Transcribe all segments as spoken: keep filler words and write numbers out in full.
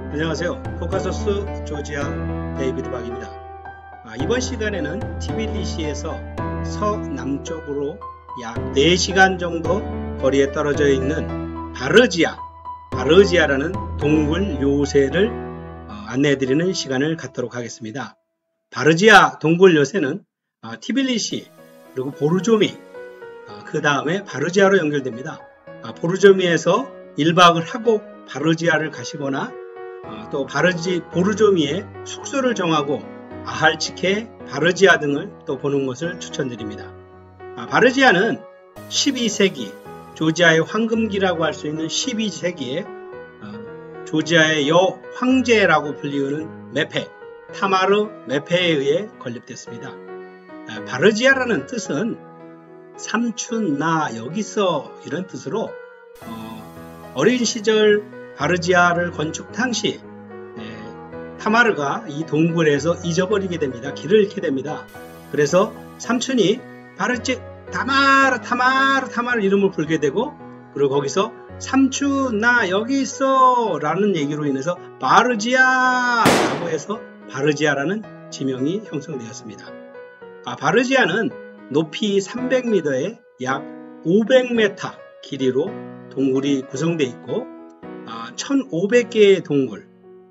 안녕하세요. 코카소스 조지아 데이비드 박입니다. 아, 이번 시간에는 티빌리시에서 서남쪽으로 약 네 시간 정도 거리에 떨어져 있는 바르지아, 바르지아라는 동굴 요새를 어, 안내해드리는 시간을 갖도록 하겠습니다. 바르지아 동굴 요새는 어, 티빌리시 그리고 보르조미, 어, 그 다음에 바르지아로 연결됩니다. 아, 보르조미에서 일 박을 하고 바르지아를 가시거나 어, 또 바르지 보르조미에 숙소를 정하고 아할치케, 바르지아 등을 또 보는 것을 추천드립니다. 아, 바르지아는 십이 세기 조지아의 황금기라고 할 수 있는 십이 세기에 어, 조지아의 여 황제라고 불리우는 메페, 타마르 메페에 의해 건립됐습니다. 아, 바르지아라는 뜻은 삼춘 나 여기 있어 이런 뜻으로 어, 어린 시절 바르지아를 건축 당시 에, 타마르가 이 동굴에서 잊어버리게 됩니다. 길을 잃게 됩니다. 그래서 삼촌이 바르지 타마르 타마르 타마르 이름을 부르게 되고, 그리고 거기서 삼촌 나 여기 있어 라는 얘기로 인해서 바르지아 라고 해서 바르지아라는 지명이 형성되었습니다. 아, 바르지아는 높이 삼백 미터에 약 오백 미터 길이로 동굴이 구성되어 있고 아, 천오백 개의 동굴,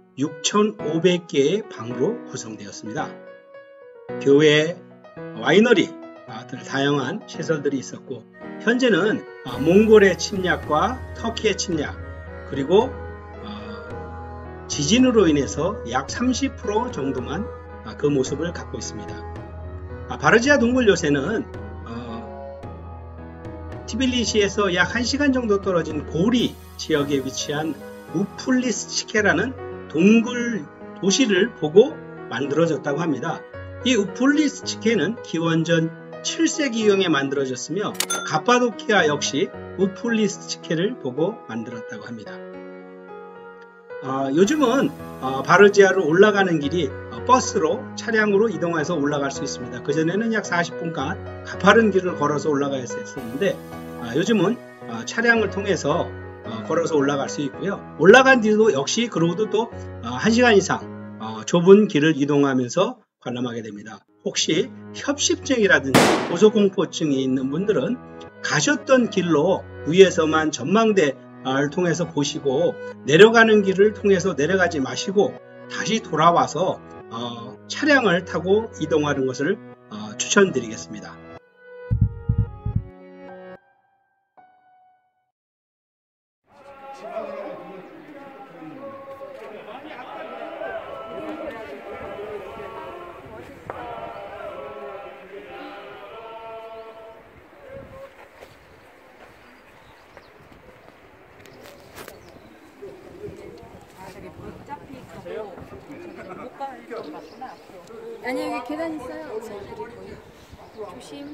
육천오백 개의 방으로 구성되었습니다. 교회, 와이너리 등 다양한 시설들이 있었고, 현재는 아, 몽골의 침략과 터키의 침략, 그리고 어, 지진으로 인해서 약 삼십 퍼센트 정도만 아, 그 모습을 갖고 있습니다. 아, 바르지아 동굴 요새는 어, 티빌리시에서 약 한 시간 정도 떨어진 고리 지역에 위치한 우플리스치케라는 동굴 도시를 보고 만들어졌다고 합니다. 이 우플리스치케는 기원전 칠 세기경에 만들어졌으며 가파도키아 역시 우플리스치케를 보고 만들었다고 합니다. 어, 요즘은 어, 바르지아로 올라가는 길이 어, 버스로 차량으로 이동해서 올라갈 수 있습니다. 그전에는 약 사십 분간 가파른 길을 걸어서 올라가야 했었는데 어, 요즘은 어, 차량을 통해서 어, 걸어서 올라갈 수 있고요. 올라간 뒤도 역시 그러고도 또 어, 한 시간 이상 어, 좁은 길을 이동하면서 관람하게 됩니다. 혹시 협심증이라든지 고소공포증이 있는 분들은 가셨던 길로 위에서만 전망대를 통해서 보시고 내려가는 길을 통해서 내려가지 마시고 다시 돌아와서 어, 차량을 타고 이동하는 것을 어, 추천드리겠습니다. 아니, 여기 계단 있어요. 조심.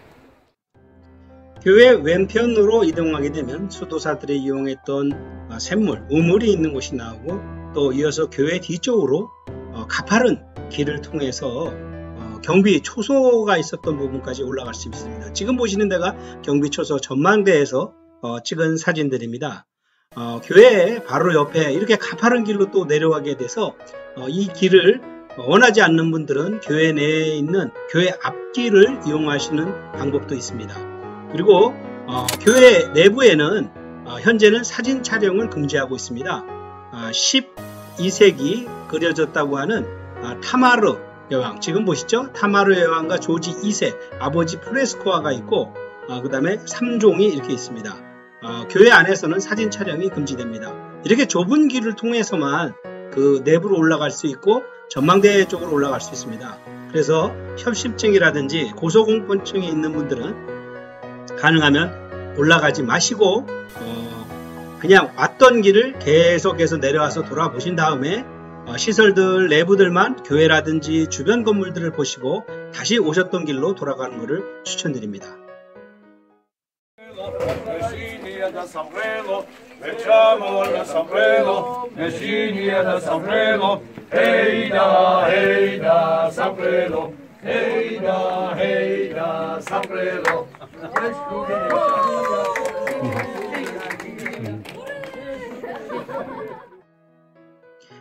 교회 왼편으로 이동하게 되면 수도사들이 이용했던 샘물, 우물이 있는 곳이 나오고, 또 이어서 교회 뒤쪽으로 가파른 길을 통해서 경비 초소가 있었던 부분까지 올라갈 수 있습니다. 지금 보시는 데가 경비 초소 전망대에서 찍은 사진들입니다. 어, 교회 바로 옆에 이렇게 가파른 길로 또 내려가게 돼서 어, 이 길을 원하지 않는 분들은 교회 내에 있는 교회 앞길을 이용하시는 방법도 있습니다. 그리고 어, 교회 내부에는 어, 현재는 사진 촬영을 금지하고 있습니다. 어, 십이 세기 그려졌다고 하는 어, 타마르 여왕, 지금 보시죠? 타마르 여왕과 조지 이 세 아버지 프레스코아가 있고 어, 그 다음에 삼종이 이렇게 있습니다. 어, 교회 안에서는 사진 촬영이 금지됩니다. 이렇게 좁은 길을 통해서만 그 내부로 올라갈 수 있고 전망대 쪽으로 올라갈 수 있습니다. 그래서 협심증이라든지 고소공포증이 있는 분들은 가능하면 올라가지 마시고 어, 그냥 왔던 길을 계속해서 내려와서 돌아보신 다음에 어, 시설들 내부들만 교회라든지 주변 건물들을 보시고 다시 오셨던 길로 돌아가는 것을 추천드립니다. da sombrero, echamos el sombrero, Virginia da sombrero, hey da, hey da, sombrero, hey da, hey da, sombrero.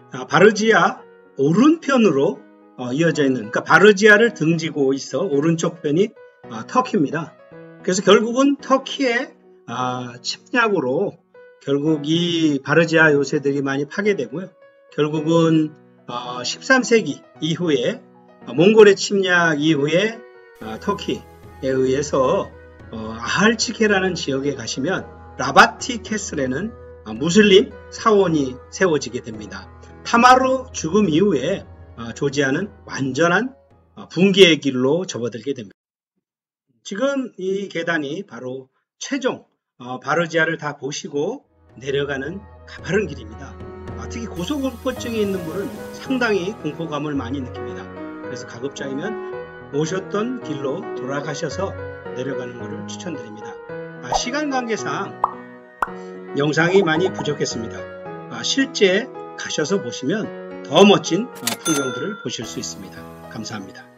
아, 바르지아 오른편으로 어, 이어져 있는, 그러니까 바르지아를 등지고 있어 오른쪽 편이 아, 터키입니다. 그래서 결국은 터키의 아, 침략으로 결국 이 바르지아 요새들이 많이 파괴되고요. 결국은 어, 십삼 세기 이후에 어, 몽골의 침략 이후에 어, 터키에 의해서 어, 아할치케라는 지역에 가시면 라바티 캐슬에는 어, 무슬림 사원이 세워지게 됩니다. 타마르 죽음 이후에 어, 조지아는 완전한 어, 붕괴의 길로 접어들게 됩니다. 지금 이 계단이 바로 최종 어, 바르지아를 다 보시고 내려가는 가파른 길입니다. 아, 특히 고소공포증이 있는 분은 상당히 공포감을 많이 느낍니다. 그래서 가급적이면 오셨던 길로 돌아가셔서 내려가는 것을 추천드립니다. 아, 시간 관계상 영상이 많이 부족했습니다. 아, 실제 가셔서 보시면 더 멋진 풍경들을 보실 수 있습니다. 감사합니다.